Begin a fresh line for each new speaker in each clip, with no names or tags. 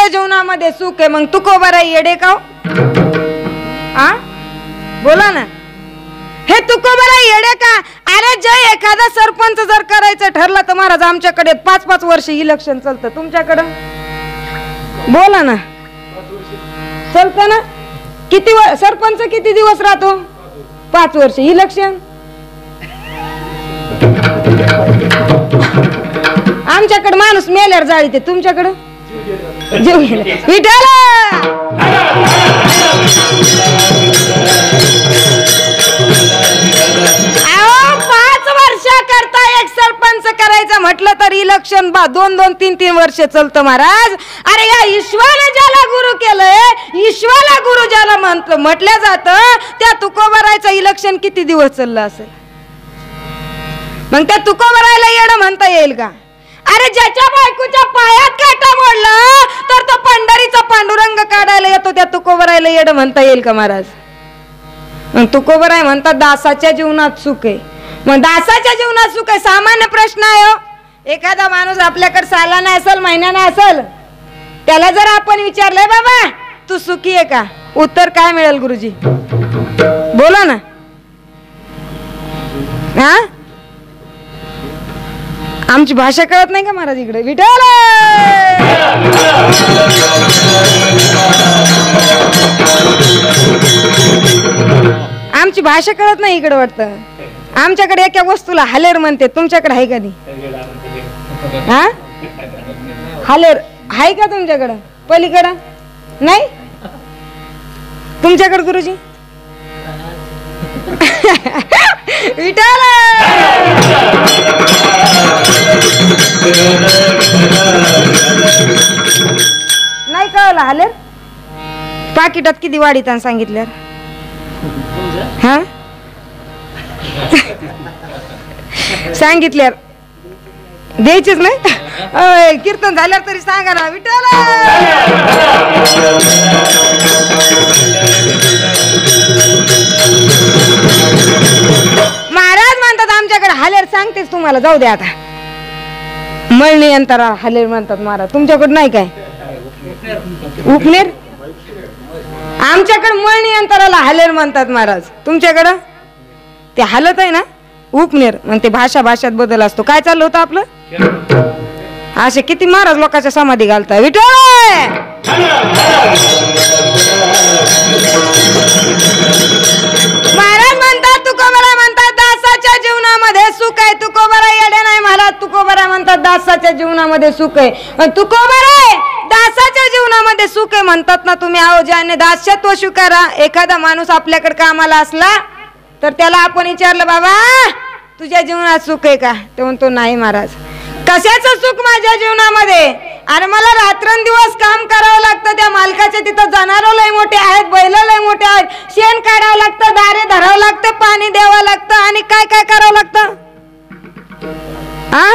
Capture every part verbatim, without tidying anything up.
जीवनामध्ये सुख आहे, मग तुकोबराई येडे का? आ बोला ना, हे तुकोबराई येडे का? अरे जय एखादा सरपंच जर करायचं ठरलं तर महाराज आमच्याकडे पाच पाच वर्ष इलेक्शन चालतं, तुमच्याकडं बोला ना चालतं ना? किती सरपंच किती दिवस राहतो? पाच वर्ष इलेक्शन. आमच्याकडे माणूस मेल्यावर जाळी ते, तुमच्याकडं जीव गेला. विठ्ठल पाच वर्ष करता एक सरपंच करायचं म्हटलं तर इलेक्शन बा दोन दोन तीन तीन वर्ष चालतं महाराज. अरे या ईश्वराने ज्याला गुरु केलंय, ईश्वरा गुरु ज्याला म्हणतो म्हटलं जातं, त्या तुकोबरायचं इलेक्शन किती दिवस चाललं असेल? मग त्या तुकोबरायला येणं म्हणता येईल का? अरे ज्याच्या बायकोच्या पायात काटा मोडला तर तो पंढरीचा पांडुरंग काढायला येतो, त्या तुकोबरायला येणं म्हणता येईल का महाराज? मग तुकोबराय म्हणतात दासाच्या जीवनात सुख आहे. मग दासाच्या जीवनात सुख आहे सामान्य प्रश्न आहे. एखादा माणूस आपल्याकडे सालाना असेल महिन्याने असेल, त्याला जर आपण विचारलंय बाबा तू सुखी आहे का, उत्तर काय मिळेल गुरुजी? बोला ना. हा आमची भाषा कळत नाही का महाराज इकडे? विठ्ठल आमची भाषा कळत नाही इकडे वाटतं. आमच्याकडे एका वस्तूला हालेर म्हणते, तुमच्याकडे आहे कधी? हा हालेर आहे का तुमच्याकडं? पलीकडं नाही? तुमच्याकडे गुरुजी? विठ्ठल नाही कळलं हालेर? पाकिटात किती वाढीत सांगितल्यावर हा सांगितल्यावर द्यायचीच नाही. कीर्तन झाल्यावर तरी सांगा ना. विठ्ठल महाराज म्हणतात आमच्याकडे हालेर सांगतेच तुम्हाला, जाऊ द्या आता. मळणी अंतरा हालेर म्हणतात महाराज, तुमच्याकडे नाही काय? उपनेर? आमच्याकडे मळणी अंतराला हालेर म्हणतात महाराज, तुमच्याकडं ते हालत आहे ना उपनेर. मग ते भाषा भाषात बदल असतो. काय चाललं होतं आपलं? असे किती महाराज लोकांच्या समाधी घालताय. विठ्ठल महाराज म्हणतात तुकोबराय म्हणतात दासाच्या जीवनामध्ये सुख आहे. तुकोबराय येडे नाही महाराज, तुकोबराय म्हणतात दासाच्या जीवनामध्ये सुख आहे. तुकोबराय दासाच्या जीवनामध्ये सुख आहे म्हणतात ना तुम्ही. अहो ज्याने दास्यत्व स्वीकारा. एखादा माणूस आपल्याकडे कामाला असला तर त्याला आपण विचारलं बाबा तुझ्या जीवनात सुख आहे का, ते म्हणतो नाही महाराज. कशाचं सुख माझ्या जीवनामध्ये? अरे मला रात्रंदिवस काम करावं लागतं, त्या मालकाच्या तिथं जनावरं लय मोठे आहेत, बैल लय मोठे आहेत, शेण काढावं लागतं, दारे धरावं लागतं, पाणी द्यावं लागतं, आणि काय काय करावं लागतं? हा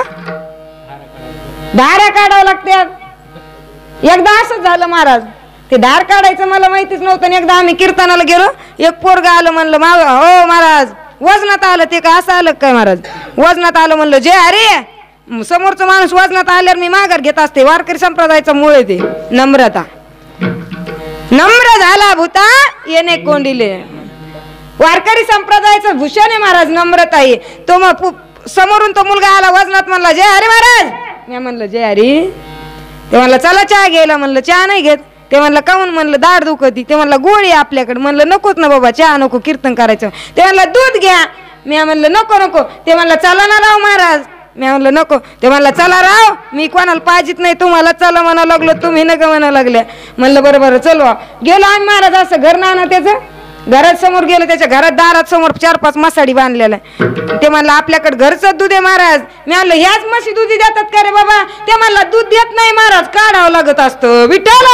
धारा काढावं लागतात. एकदा असंच झालं महाराज, ते धार काढायचं मला माहितीच नव्हतं. एकदा आम्ही कीर्तनाला गेलो, एक पोरगा आलं म्हणलं मा हो महाराज वजनात आलं. ते का असं आलं काय महाराज? वजनात आलं म्हणलं. जे अरे समोरचा माणूस वजनात आल्यावर मी माघार घेत असते. वारकरी संप्रदायाचा मूळ आहे ते नम्रता. नम्र झाला भूता येणे कोंडिले. वारकरी संप्रदायाचं भूषण आहे महाराज नम्रता आहे. तो मग समोरून तो मुलगा आला वजनात म्हणला जय हरी महाराज. मी म्हणलं जय हरी. ते म्हणलं चला चहा घ्यायला. म्हणलं चहा नाही घेत. ते म्हणलं काऊन? म्हणलं दाढ दुखती. ते म्हणलं गोळी आपल्याकडे. म्हणलं नकोच ना बाबा चहा नको कीर्तन करायचं. ते म्हणलं दूध घ्या. मी म्हणलं नको नको. ते म्हणलं चला ना राव महाराज. मी म्हणलं नको. ते म्हणलं चला राव मी कोणाला पाहिजेत नाही तुम्हाला चला म्हणा लागलो तुम्ही नका म्हणा लागल्या. म्हणलं बरं बरं चलवा. गेलो आम्ही महाराज असं घर नाना त्याचं घरात समोर गेलो. त्याच्या घरात दारात समोर चार पाच मसाडी बांधलेला. ते म्हणलं आपल्याकडे घरचं दूध आहे महाराज. मी म्हणलं ह्याच म्हशी दुधी देतात का रे बाबा? ते म्हणलं दूध देत नाही महाराज काढावं लागत असतं. विठ्ठल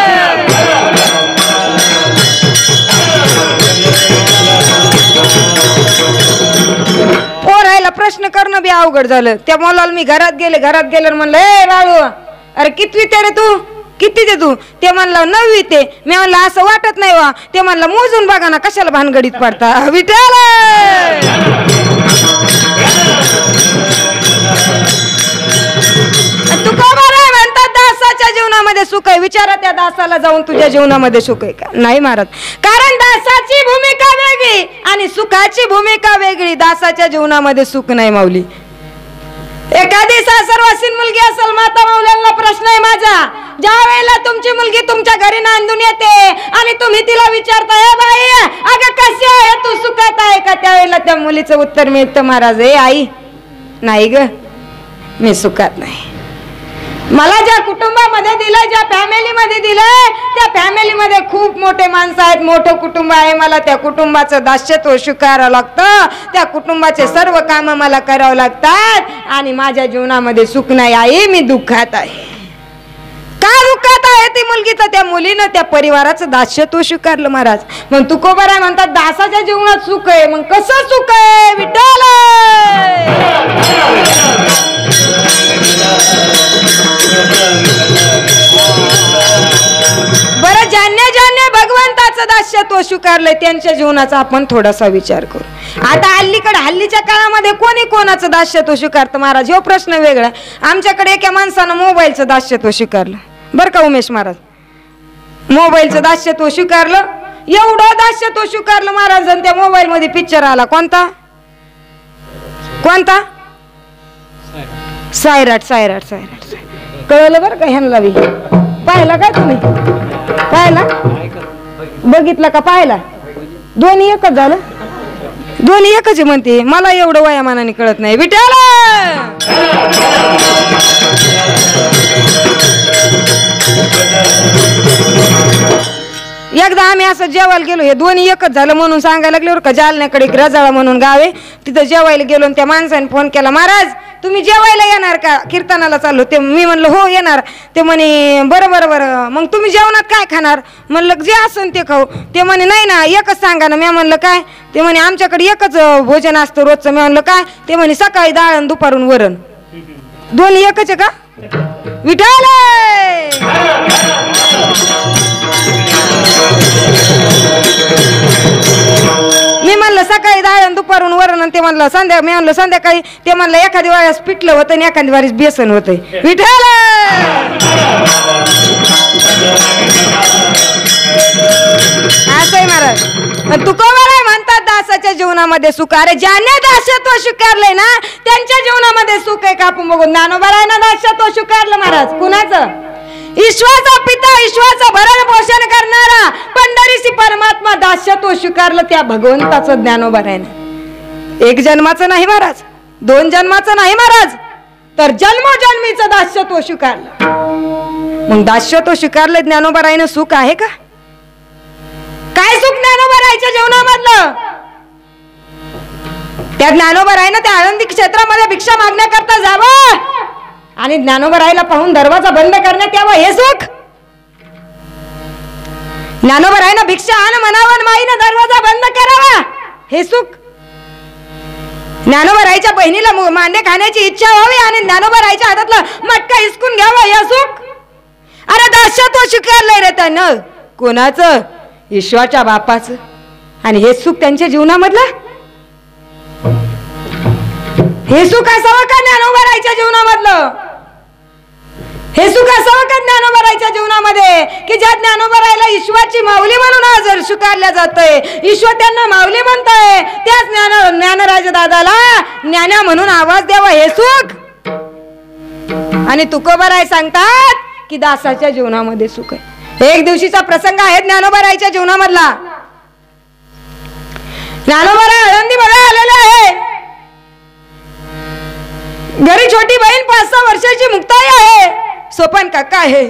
पोरायला प्रश्न करणं बी अवघड झालं. त्या मुलाला मी घरात गेले. घरात गेले म्हणलं ए बाळू अरे कितवी ते रे तू? किती दे तू? ते म्हणलं नववी ते. मी म्हणलं असं वाटत नाही वा. ते म्हणलं मोजून बघा ना कशाला भानगडीत पडता. विठ्ठल तुकोबराय म्हणतात दासाच्या जीवनामध्ये जीवनामध्ये सुख आहे? विचारा त्या दासाला जाऊन, तुझ्या जीवनामध्ये सुख आहे का? नाही महाराज. कारण दासाची भूमिका वेगळी आणि सुखाची भूमिका वेगळी. दासाच्या जीवनामध्ये सुख नाही माऊली. एखादी सासरवासीन मुलगी असेल, माता माऊल्यांना प्रश्न आहे माझा, ज्या वेळेला तुमची मुलगी तुमच्या घरी नांदून येते आणि तुम्ही तिला विचारता, ए बाई अगं कशी आहे तू, सुखात आहे का? त्यावेळेला त्या मुलीचं उत्तर मिळतं महाराज, ए आई नाही ग, मी सुखात नाही. मला ज्या कुटुंबामध्ये दिलं, ज्या फॅमिलीमध्ये दिलं, त्या फॅमिलीमध्ये खूप मोठे माणसं आहेत, मोठं कुटुंब आहे. मला त्या कुटुंबाचं दास्यत्व स्वीकारावं लागतं, त्या कुटुंबाचे सर्व कामं मला करावं लागतात आणि माझ्या जीवनामध्ये सुख नाही आई, मी दुःखात आहे. का दुःखात आहे ती मुलगी? तर त्या मुलीनं त्या परिवाराचं दास्यत्व स्वीकारलं महाराज. मग तुकोबाराय म्हणतात दासाच्या जीवनात सुख आहे. मग कसं सुख आहे विठ्ठल? बरं, ज्यांनी ज्यांनी भगवंताचं दास्यत्व स्वीकारलंय त्यांच्या जीवनाचा आपण थोडासा विचार करू. आता हल्लीकडे हल्लीच्या काळामध्ये कोणी कोणाचं दास्यत्व स्वीकारतं महाराज? हो प्रश्न वेगळा. आमच्याकडे एका माणसानं मोबाईलचं दास्यत्व स्वीकारलं बरं का उमेश महाराज. मोबाईलचं दास्यत्व स्वीकारलं, एवढं दास्यत्व स्वीकारलं महाराज. त्या मोबाईल मध्ये पिक्चर आला कोणता कोणता सायराट सायराट सायराट कळलं बरं का ह्यांना बी. पाहिला काय तुम्ही? पाहिला, बघितलं का? पाहिला? दोन्ही एकच झालं? दोन्ही एकच म्हणते. मला एवढं वयामानाने कळत नाही विठ्ठल. एकदा आम्ही असं जेवायला गेलो, हे दोन्ही एकच झालं म्हणून सांगायला लागले बरं का. जालन्याकडे एक रजाळा म्हणून गाव आहे, तिथं जेवायला गेलो आणि त्या माणसाने फोन केला, महाराज तुम्ही जेवायला येणार का? कीर्तनाला चाललो. ते मी म्हणलं हो येणार. ते म्हणे बरं बरं बरं, मग तुम्ही जेवणात काय खाणार? म्हणलं जे असन ते खाऊ. ते म्हणे नाही ना एकच सांगा ना. मी म्हणलं काय? ते म्हणे आमच्याकडे एकच भोजन असतं रोजचं. मी म्हणलं काय? ते म्हणे सकाळी डाळ आणि दुपारून वरण. दोन्ही एकच आहे का विठ्ठल? मी म्हणलं सकाळी डाळ आणि दुपारून वरण आणि ते म्हणलं संध्या मी म्हणलं संध्याकाळी. ते म्हणलं एखादी वेळेस पिठलं होतं आणि एखादी वेळेस बेसन होतंय विठ्ठल. असंय महाराज. तुकोबाराय म्हणतात दासाच्या जीवनामध्ये सुख. अरे ज्याने दास्यत्व स्वीकारलंय ना त्यांच्या जीवनामध्ये सुख आहे का? आपण बघू. ज्ञानोबारायनं दास्यत्व स्वीकारलं महाराज. कुणाचं? ईश्वराचा पिता, ईश्वराचं भरण पोषण करणारा पंढरीसी परमात्मा दास्यत्व स्वीकारलं त्या भगवंताचं ज्ञानोबारायनं. एक जन्माचं नाही महाराज, दोन जन्माचं नाही महाराज, तर जन्मोजन्मीचं दास्यत्व स्वीकारलं. मग दास्यत्व स्वीकारलं ज्ञानोबारायनं सुख आहे का? काय सुख ज्ञानोबारायच्या जीवनामधलं? त्या ज्ञानोबारायनं त्या आळंदी क्षेत्रामध्ये भिक्षा मागण्याकरता जावं आणि ज्ञानोबारायला पाहून दरवाजा बंद करण्यात यावं हे सुख? ज्ञानोबारायनं भिक्षा आण म्हणावं, माईनं दरवाजा बंद करावा हे सुख? ज्ञानोबारायच्या बहिणीला मांडे खाण्याची इच्छा व्हावी आणि ज्ञानोबारायच्या हातातलं मटका हिसकून घ्यावा हे सुख? अरे दास्यत्व स्वीकारलंय रे त्यानं. कोणाचं? ईश्वराच्या बापाचं. आणि हे सुख त्यांच्या जीवनामधलं? हे सुख असावं का ज्ञानोबारायच्या जीवनामधलं? हे सुख असावं का ज्ञानोबारायच्या जीवनामध्ये की ज्या ज्ञानोबारायला ईश्वराची माऊली म्हणून आज स्वीकारल्या जातंय, ईश्वर त्यांना माऊली म्हणतोय, त्याच ज्ञान ज्ञानराज दादाला ज्ञाना म्हणून आवाज द्यावा हे सुख? आणि तुकोबाराय सांगतात की दासाच्या जीवनामध्ये सुख आहे. एक दिवशीचा प्रसंग आहे ज्ञानोबारायच्या जीवनामधला. ज्ञानोबाराय आळंदी मध्ये आलेला आहे. घरी छोटी बहीण पाच सहा वर्षाची मुक्ताई आहे, सोपान काका आहे.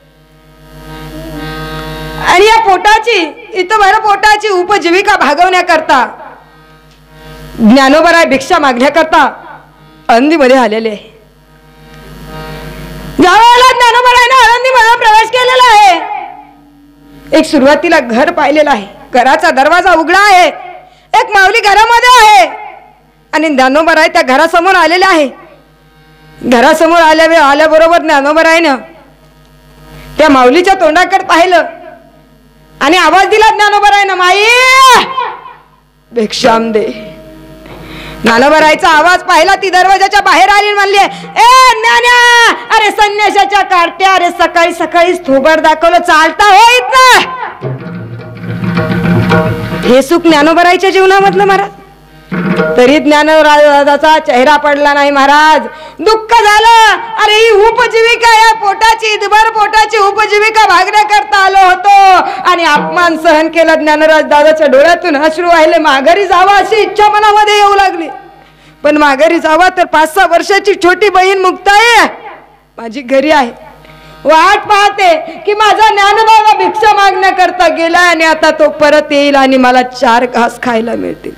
आणि या पोटाची इथं बरं पोटाची उपजीविका भागवण्याकरता ज्ञानोबाराय भिक्षा मागण्याकरता आळंदीमध्ये आलेले आहे. ज्यावेळेला ज्ञानोबारायनं आळंदीमध्ये प्रवेश केलेला आहे, एक सुरुवातीला घर पाहिलेलं आहे. घराचा दरवाजा उघडा आहे, एक माऊली घरामध्ये आहे आणि ज्ञानोबाराय त्या घरासमोर आलेले आहे. घरासमोर आल्या आल्याबरोबर ज्ञानोबारायनं त्या माऊलीच्या तोंडाकडे पाहिलं आणि आवाज दिला ज्ञानोबारायनं, माई भिक्षाम दे. ज्ञानोबारायचा आवाज पाहिला, ती दरवाजाच्या बाहेर आली म्हणली, ए ज्ञान्या, अरे अरे संन्याशाच्या कार्ट्या, अरे सकाळी सकाळीच थोबड दाखवलं, चालता होईत ना. हे सुख ज्ञानोबराईच्या जीवनामधलं महाराज. तरी ज्ञानोबराचा चेहरा पडला नाही महाराज. दुःख झालं. अरे ही उपजीविका, या पोटाची, इदभर पोटाची उपजीविका भागण्याकरता आलो होतो आणि अपमान सहन केला. ज्ञानराज दादाच्या डोळ्यातून अश्रू वाहिले. माघारी जावा अशी इच्छा मनामध्ये येऊ लागली. पण माघारी जावा तर पाच सहा वर्षाची छोटी बहीण मुक्ताई माझी घरी आहे, वाट पाहते की माझा ज्ञानदादा भिक्षा मागण्याकरता गेला आणि आता तो परत येईल आणि मला चार घास खायला मिळतील.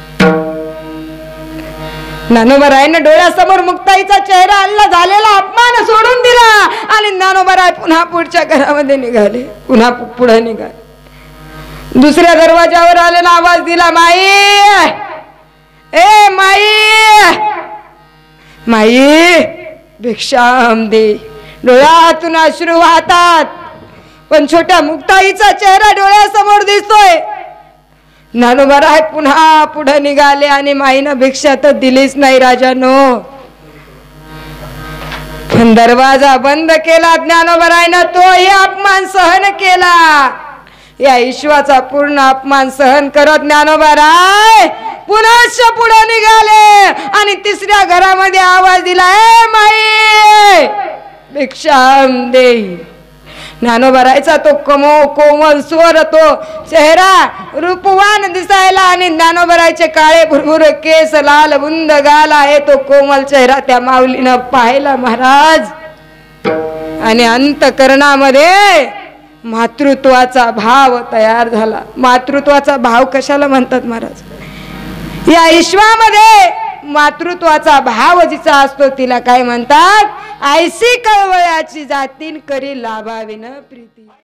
ज्ञानोबरायने डोळ्यासमोर मुक्ताईचा चेहरा आणला, झालेला अपमान सोडून दिला आणि ज्ञानोबराय पुन्हा पुढच्या घरामध्ये निघाले. पुन्हा पुढे निघाले. दुसऱ्या दरवाजावर आले ना आवाज दिला, माई, ए माई, माई भिक्षाम दे. डोळ्यातून अश्रू वाहतात पण छोट्या मुक्ताईचा चेहरा डोळ्यासमोर दिसतोय. ज्ञानोबराय पुन्हा पुढे निघाले आणि माईनं भिक्षा तर दिलीच नाही राजानो. पण दरवाजा बंद केला ज्ञानोबरायनं. तोही अपमान सहन केला. या ईश्वाचा पूर्ण अपमान सहन करत ज्ञानोबराय पुन्हा पुढे निघाले आणि तिसऱ्या घरामध्ये आवाज दिला, ए माई भिक्षाम दे. ज्ञानोबरायचा तो कमो कोमल स्वर, तो चेहरा रूपवान दिसायला आणि ज्ञानोबरायचे काळे भुरभुर केस, लाल बुंद गाल आहे तो कोमल चेहरा त्या माऊलीनं पाहिला महाराज. आणि अंतकरणामध्ये मातृत्वाचा भाव तयार झाला. मातृत्वाचा भाव कशाला म्हणतात महाराज? या ईश्वामध्ये मातृत्वाचा भाव जिचा असतो तिला काय म्हणतात? ऐसी कळवळ्याची जातीन करी लाभाविन प्रीती.